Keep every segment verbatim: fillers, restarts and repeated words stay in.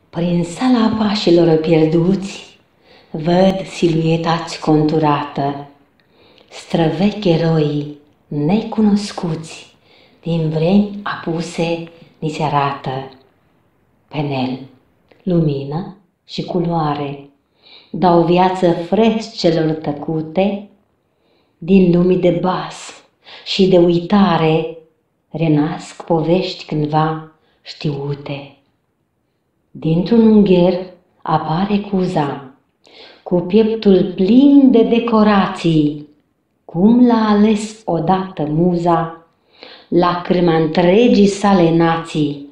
Prin sala pașilor pierduți, văd silueta-ți conturată, străvechi eroi necunoscuți, din vremi apuse ni se arată. Penel, lumină și culoare dau viață frescelor tăcute, din lumii de bas și de uitare renasc povești cândva știute. Dintr-un ungher apare Cuza, cu pieptul plin de decorații, cum l-a ales odată muza, lacrima întregii sale nații.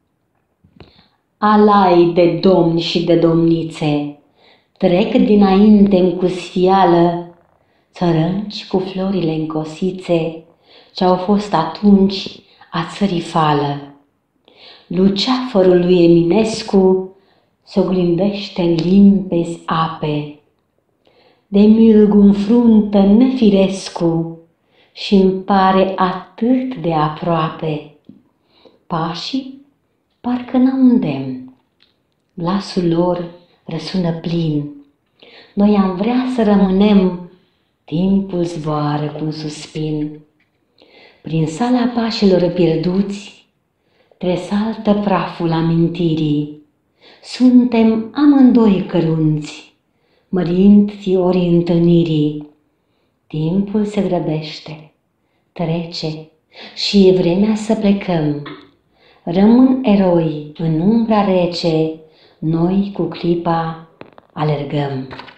Alai de domni și de domnițe trec dinainte-mi cu sfială, țărânci cu florile în cosițe, ce-au fost atunci a țării fală. Luceafărul lui Eminescu s-oglindește în limpezi ape, de milgu înfruntă nefirescu și-mi pare atât de aproape. Pașii parcă n-au îndemn, glasul lor răsună plin. Noi am vrea să rămânem, timpul zboară cu un suspin. Prin sala pașilor pierduți tresaltă praful amintirii. Suntem amândoi cărunți, mărind fiorii întâlnirii. Timpul se grăbește, trece și e vremea să plecăm. Rămân eroi în umbra rece, noi cu clipa alergăm.